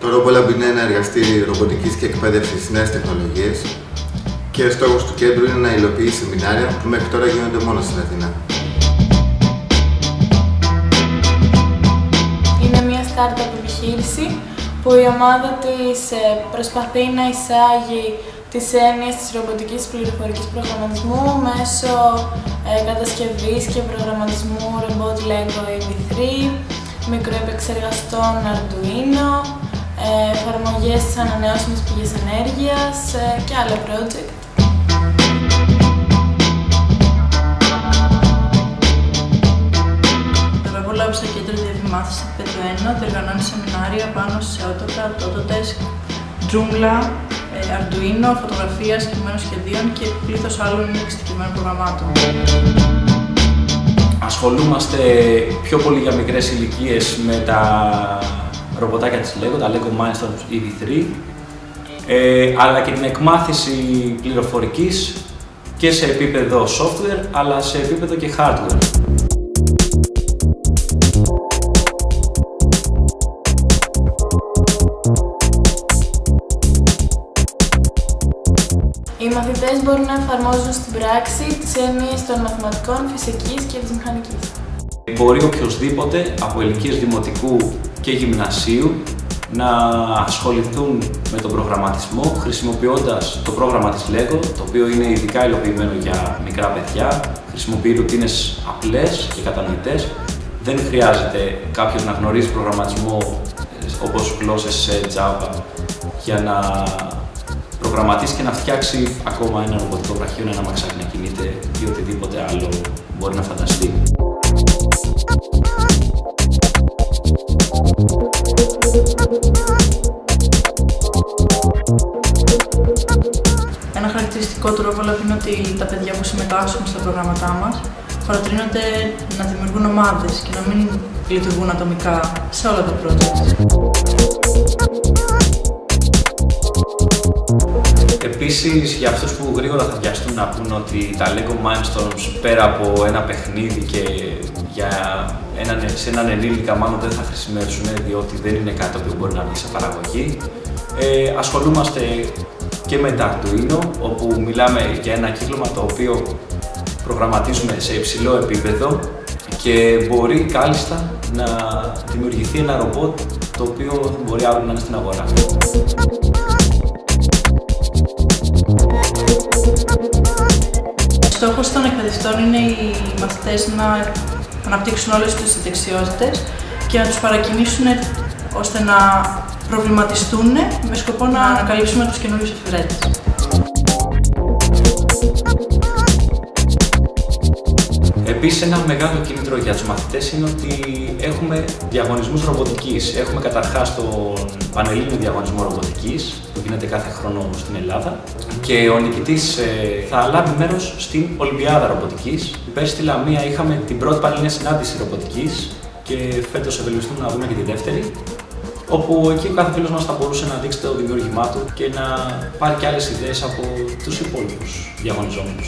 RoboLab είναι ένα εργαστήριο ρομποτικής και εκπαίδευσης στις νέες τεχνολογίες και ο στόχος του κέντρου είναι να υλοποιεί σεμινάρια που μέχρι τώρα γίνονται μόνο στην Αθήνα. Είναι μια startup επιχείρηση που η ομάδα της προσπαθεί να εισάγει τις έννοιες της ρομποτικής πληροφορικής προγραμματισμού μέσω κατασκευής και προγραμματισμού ρομπότ Lego EV3, μικροεπεξεργαστών Arduino, εφαρμογές της ανανεώσιμης πηγής ενέργειας και άλλα project. Το RoboLab στο κέντρο διαβημάθησης επίπεδο 1 διοργανώνει σεμινάρια πάνω σε AutoCAD, Autodesk, Joomla, Arduino, φωτογραφία, συγκεκριμένων σχεδίων και πλήθος άλλων εξειδικευμένων προγραμμάτων. Ασχολούμαστε πιο πολύ για μικρές ηλικίες με τα ρομποτάκια της Lego, τα Lego Mindstorms EV3, αλλά και την εκμάθηση πληροφορικής και σε επίπεδο software, αλλά σε επίπεδο και hardware. Οι μαθητές μπορούν να εφαρμόζουν στην πράξη τις έννοιες των μαθηματικών, φυσικής και της μηχανικής. Μπορεί οποιοσδήποτε από ηλικίες δημοτικού και γυμνασίου να ασχοληθούν με τον προγραμματισμό χρησιμοποιώντας το πρόγραμμα της Lego, το οποίο είναι ειδικά υλοποιημένο για μικρά παιδιά, χρησιμοποιεί ρουτίνες απλές και κατανοητές. Δεν χρειάζεται κάποιος να γνωρίζει προγραμματισμό όπως γλώσσες σε Java για να προγραμματίσει και να φτιάξει ακόμα ένα ρομποτικό βραχείο, ένα αμαξάκι να κινείται ή οτιδήποτε άλλο μπορεί να φανταστεί. Ένα χαρακτηριστικό του RoboLab είναι ότι τα παιδιά που συμμετάσχουν στα προγράμματά μας παροτρύνονται να δημιουργούν ομάδες και να μην λειτουργούν ατομικά σε όλα τα project. Επίσης, για αυτούς που γρήγορα θα βιαστούν να πούν ότι τα Lego Mindstorms πέρα από ένα παιχνίδι και σε έναν ενήλικα μάλλον δεν θα χρησιμεύσουν, διότι δεν είναι κάτι που μπορεί να βγει σε παραγωγή. Ασχολούμαστε και με τα Arduino, όπου μιλάμε για ένα κύκλωμα το οποίο προγραμματίζουμε σε υψηλό επίπεδο και μπορεί κάλλιστα να δημιουργηθεί ένα ρομπότ το οποίο μπορεί αύριο να είναι στην αγορά. Ο στόχος των εκπαιδευτών είναι οι μαθητές να αναπτύξουν όλες τις δεξιότητες και να τους παρακινήσουν ώστε να προβληματιστούν με σκοπό να ανακαλύψουμε τους καινούριους εφηρέτες. Επίσης, ένα μεγάλο κίνητρο για τους μαθητές είναι ότι έχουμε διαγωνισμούς ρομποτικής. Έχουμε καταρχάς τον Πανελλήνιο Διαγωνισμό Ρομποτικής, που γίνεται κάθε χρόνο στην Ελλάδα, και ο νικητής θα λάβει μέρος στην Ολυμπιάδα Ρομποτικής. Πέρσι στη Λαμία είχαμε την πρώτη Πανελλήνια Συνάντηση Ρομποτικής και φέτος ευελπιστούμε να δούμε και τη δεύτερη, όπου εκεί ο κάθε φίλος μας θα μπορούσε να δείξει το δημιούργημά του και να πάρει και άλλες ιδέες από τους υπόλοιπους διαγωνιζόμενους.